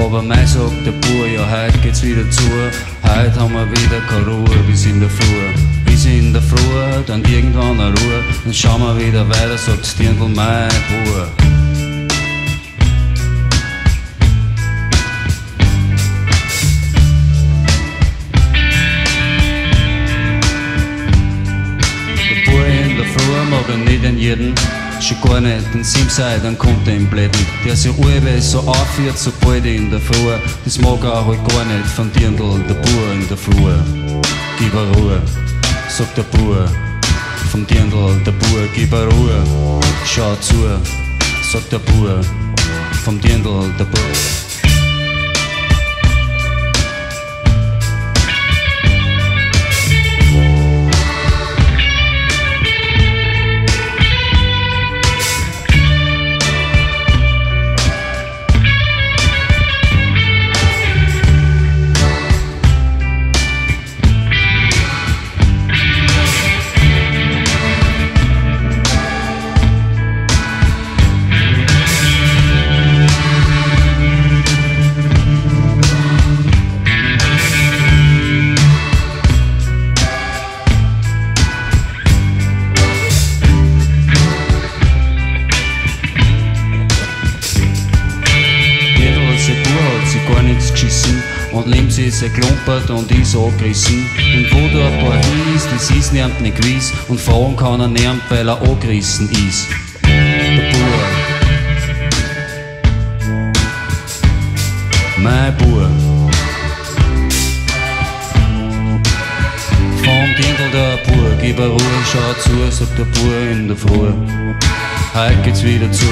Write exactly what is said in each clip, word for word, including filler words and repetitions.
Aber mei sagt der Bub, ja heut geht's wieder zu. Heut haben wir wieder keine Ruhe bis in der Früh. Bis in der Früh, dann irgendwann eine Ruhe. Dann schauen wir wieder weiter, sagt's Dirndl, mein Bub. Mag er nicht an jeden, schon gar nicht den Simsei, dann kommt er im Bläden. Der sich alle so aufführt, so bald in der Früh. Das mag er auch halt gar nicht von Dirndl, der Bub in der Früh. Gib er Ruhe, sagt der Bub. Vom Dirndl, der Bub, gib er Ruhe. Schau zu, sagt der Bub. Vom Dirndl, der Bub. Gar nichts geschissen und neben sie ist er klumpert und ist angerissen. Und wo da ein paar hieß, das ist niemand nicht gewiss und fragen kann er niemand, weil er angerissen ist. Der Bub, mein Bub. Vom Dirndl der Bub, gib er Ruhe, schau zu, sagt der Bub in der Früh. Heut geht's wieder zu.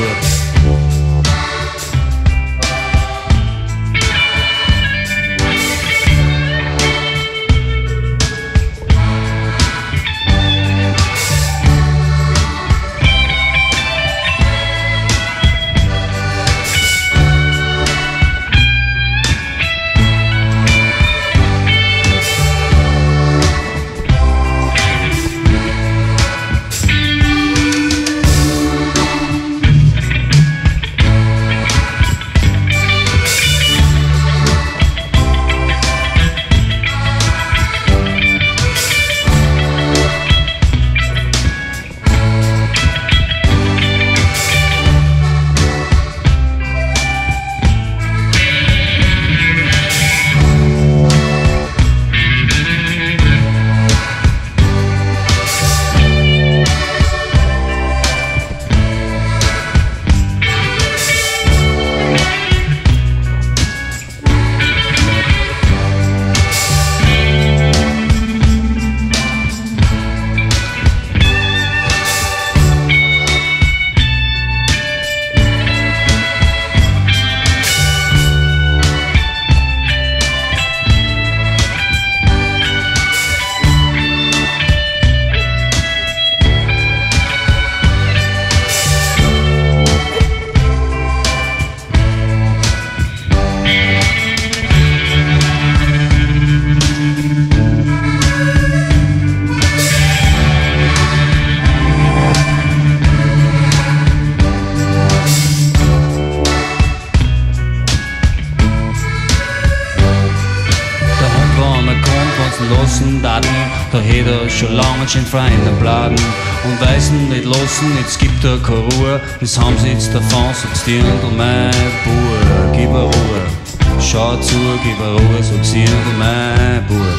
Lassen Daten, da hätt er schon lange schön frei in den Bladen. Und weißen nicht lassen, jetzt gibt er keine Ruhe. Das haben sie jetzt davon, sagt's Dirndl, mein Bub. Gib er Ruhe, schau zu, gib er Ruhe, sagt's Dirndl, mein Bub.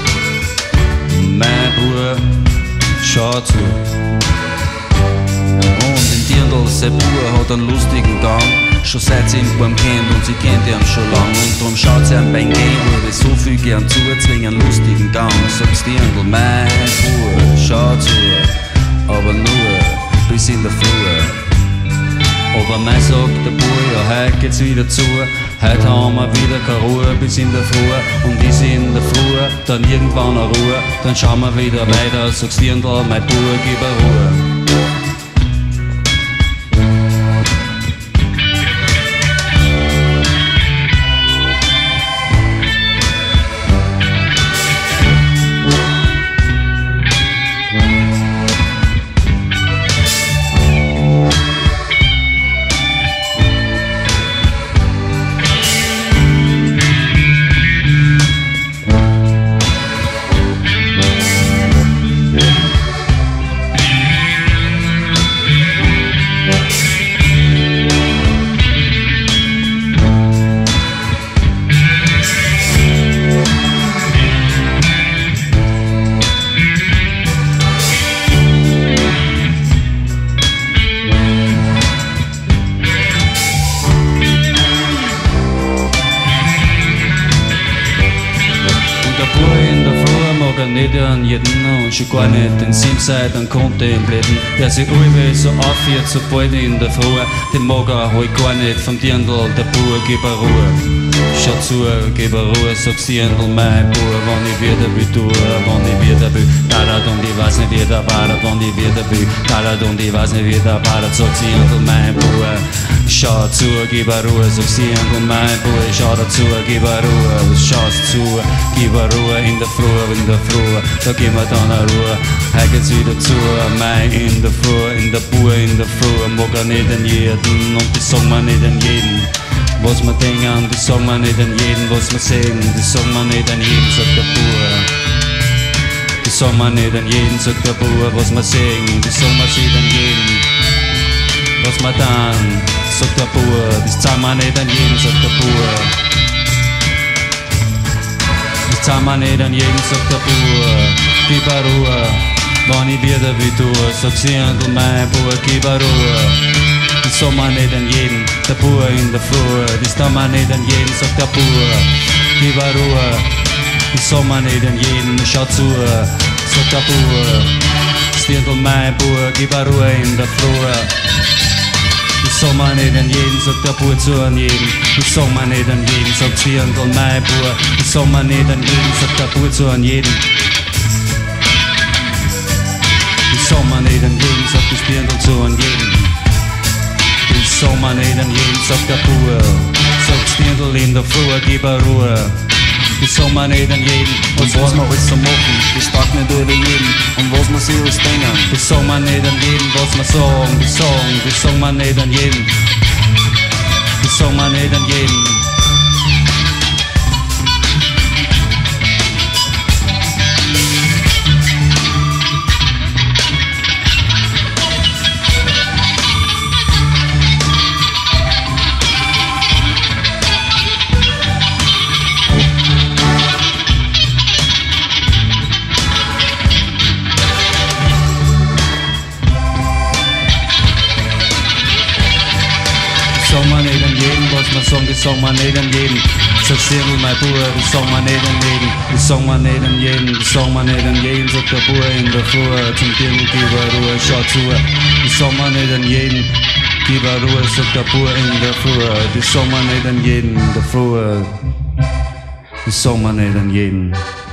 Mein Bub, schau zu. Und in Dirndl, sein Bub hat einen lustigen Gang. Schon seit sie ihn beim kennt und sie kennt ihn schon lang. Und drum schaut sie ihm beim Gehen, wurde so viel gern zu, zwingen einen lustigen Gang. Sagt's Dirndl, mein Bub, schau zu, aber nur bis in der Früh. Aber mei sagt der Bub, ja heut geht's wieder zu. Heut haben wir wieder keine Ruhe bis in der Früh. Und ist in der Früh dann irgendwann eine Ruhe. Dann schauen wir wieder weiter, sagt's Dirndl, mein Bub, gib er Ruhe. an jeden und schon gar nicht den Simside an Kontempleten. Der sich allweil so aufhört, sobald in der Früh, den mag er halt gar nicht vom Dirndl, der Bauer, gib er Ruhe. Schau zu, gib er Ruhe, sag's Dirndl, mein Bauer, wann ich wieder will, du, wann ich wieder will. Talat und ich weiß nicht, wie der wartet, wann ich wieder will. Talat und ich weiß nicht, wie der wartet, sag's Dirndl, mein Bauer. Schau zu, gib er Ruhe, sag's Dirndl, mein Bauer. Schau dazu, gib er Ruhe, was schaust zu, gib er Ruhe in der Früh, in der Früh, da gib mir dann eine Ruhe. Heute geht's wieder zu, mein in der Früh, in der Bauer, in der Früh, mag er nicht an jeden und die sagen wir nicht an jeden. Was wir denken, die sagen wir nicht an jeden, was wir sehen, die sagen wir nicht an jeden, sagt der Bauer. Die sagen wir nicht an jeden, sagt der Bauer, was wir sehen, die sagen wir nicht an jeden. Was wir dann, sagt der Bauer, das zahlen wir nicht an jeden, sagt der Bauer. Das zahlen wir nicht an jeden, sagt der Bauer. Gib er Ruhe, wann ich wieder wie du, sag's Dirndl, mein Bauer, gib er Ruhe. Das sagen wir nicht an jeden, der Bauer in der Früh, das tun wir nicht an jeden, sagt der Bauer. Gib er Ruhe, das sagen wir nicht an jeden, schau zu, sagt der Bauer. Das Dirndl, mein Bauer, gib er Ruhe in der Früh. Das sagen wir nicht an jeden, sagt der Bauer zu an jeden. Das sagen wir nicht an jeden, sagt Dirndl, mein Bauer. Das sagen wir nicht an jeden, sagt der Bauer zu an jeden. Das sagen wir nicht an jeden, sagt das Dirndl zu an jeden. Das sagen wir nicht an jeden, sagt der Bauer. Sagt das Dirndl in der Früh, gib er Ruhe. Das sagen wir nicht an jeden. Und was wir alles so machen, das taugt nicht über jeden. Und was wir sich alles denken, das sagen wir nicht an jeden. Was wir sagen, das sagen, das sagen wir nicht an jeden. Das sagen wir nicht an jeden. Das sagen wir nicht an jeden, was wir sagen, das sagen wir nicht an jeden. Sag's Dirndl, mein Bauer, das sagen wir nicht an jeden. Das sagen wir nicht an jeden, das sagen wir nicht an jeden, sagt der Bauer in der Früh. Zum Dirndl, gib er Ruhe, schau zu. Das sagen wir nicht an jeden, gib er Ruhe, sagt der Bauer in der Früh. Das sagen wir nicht an jeden, in der Früh. Das sagen wir nicht an jeden.